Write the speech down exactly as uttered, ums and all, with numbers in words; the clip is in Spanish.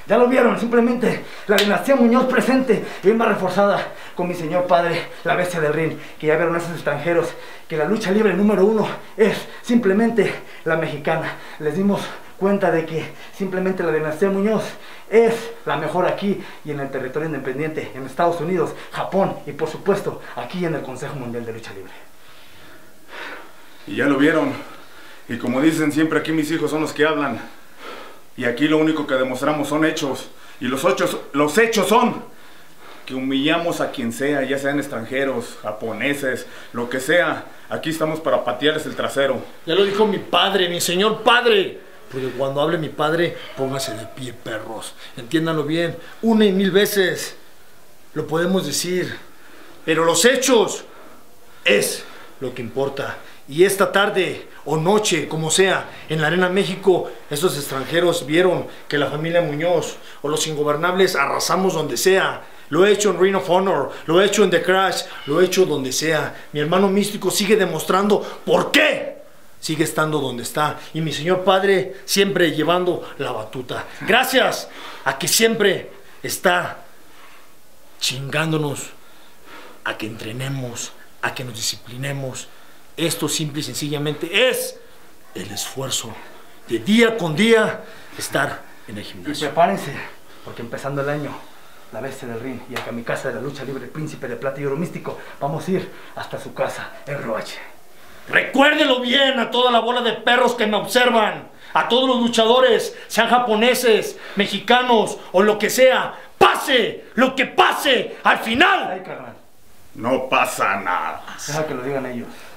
Ya lo vieron, simplemente la dinastía Muñoz presente, bien más reforzada con mi señor padre, la bestia del ring, que ya vieron a esos extranjeros, que la lucha libre número uno es simplemente la mexicana. Les dimos cuenta de que simplemente la dinastía Muñoz es la mejor aquí y en el territorio independiente, en Estados Unidos, Japón y por supuesto aquí en el Consejo Mundial de Lucha Libre. Y ya lo vieron, y como dicen siempre, aquí mis hijos son los que hablan, y aquí lo único que demostramos son hechos, y los hechos, los hechos son que humillamos a quien sea, ya sean extranjeros, japoneses, lo que sea. Aquí estamos para patearles el trasero. Ya lo dijo mi padre, mi señor padre. Porque cuando hable mi padre, póngase de pie, perros. Entiéndanlo bien, una y mil veces lo podemos decir. Pero los hechos es lo que importa. Y esta tarde o noche, como sea, en la Arena México, estos extranjeros vieron que la familia Muñoz o los ingobernables arrasamos donde sea. Lo he hecho en Ring of Honor, lo he hecho en The Crash, lo he hecho donde sea. Mi hermano místico sigue demostrando por qué sigue estando donde está. Y mi señor padre siempre llevando la batuta. Gracias a que siempre está chingándonos, a que entrenemos, a que nos disciplinemos. Esto simple y sencillamente es el esfuerzo de día con día estar en el gimnasio. Y prepárense, porque empezando el año, la bestia del ring y el kamikaze de la lucha libre, príncipe de plata y oro místico, vamos a ir hasta su casa en Roache. Recuérdelo bien a toda la bola de perros que me observan, a todos los luchadores, sean japoneses, mexicanos o lo que sea. Pase lo que pase, al final Ay, carnal. No pasa nada. Deja que lo digan ellos.